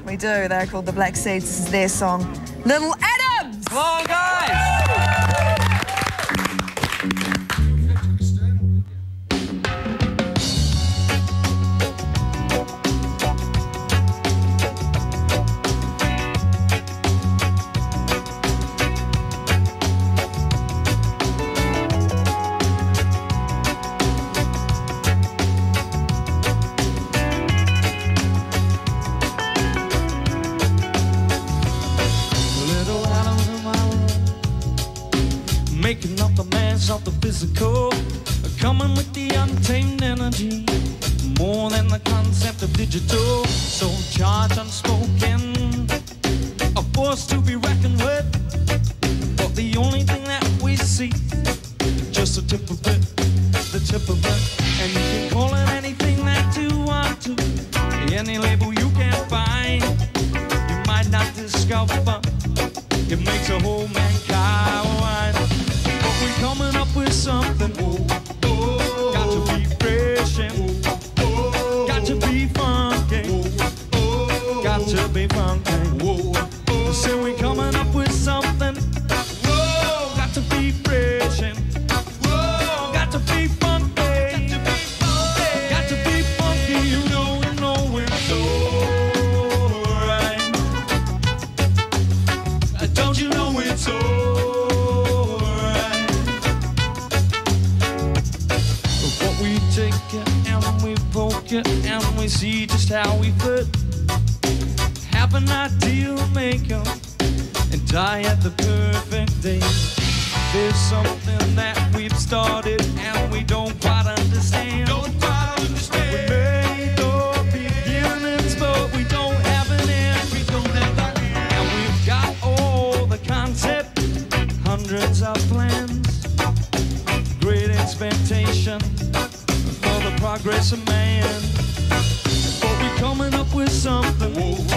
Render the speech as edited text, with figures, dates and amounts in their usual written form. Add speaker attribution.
Speaker 1: We do. They're called the Black Seeds. This is their song, Little Adams.
Speaker 2: Come on, guys.
Speaker 3: Making up the mass of the physical, coming with the untamed energy, more than the concept of digital. So charged, unspoken, a force to be reckoned with, but the only thing that we see, just the tip of it, the tip of it. And you can call it anything that you want to, any label you can find. You might not discover it makes a whole mankind. But we're coming up with something. Got to be fresh and got to be funky. Got to be funky. So we're coming up with something. Got to be fresh and got to be funky. Got to be funky. You know it's alright. Don't you know it's alright? But we take it and we poke it and we see just how we fit. Have an ideal makeup and die at the perfect day. There's something that we've started and we don't quite understand. We made our beginnings, but we don't have an end. And we've got all the concept, hundreds of plans, great expectation for the progress of man. But we're coming up with something.